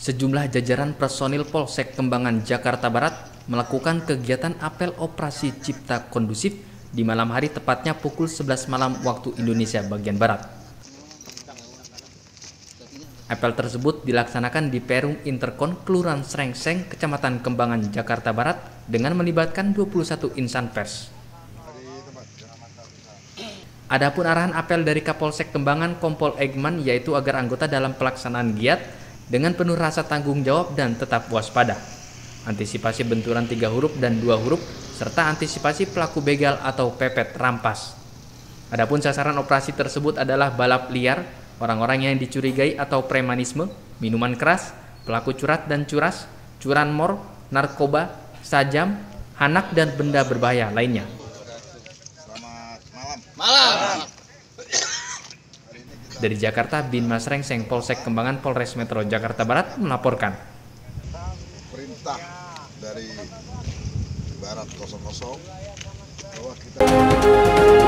Sejumlah jajaran personil Polsek Kembangan, Jakarta Barat melakukan kegiatan apel operasi Cipta Kondusif di malam hari, tepatnya pukul 11 malam waktu Indonesia bagian Barat. Apel tersebut dilaksanakan di Perum Interkon, Kelurahan Srengseng, Kecamatan Kembangan, Jakarta Barat dengan melibatkan 21 insan pers. Adapun arahan apel dari Kapolsek Kembangan, Kompol Egman, yaitu agar anggota dalam pelaksanaan giat dengan penuh rasa tanggung jawab dan tetap waspada, antisipasi benturan 3 huruf dan 2 huruf, serta antisipasi pelaku begal atau pepet rampas. Adapun sasaran operasi tersebut adalah balap liar, orang-orang yang dicurigai atau premanisme, minuman keras, pelaku curat dan curas, curanmor, narkoba, sajam, hanak, dan benda berbahaya lainnya. Malam. Dari Jakarta, Binmas Srengseng Polsek Kembangan Polres Metro Jakarta Barat melaporkan. Perintah dari Barat 00 bahwa kita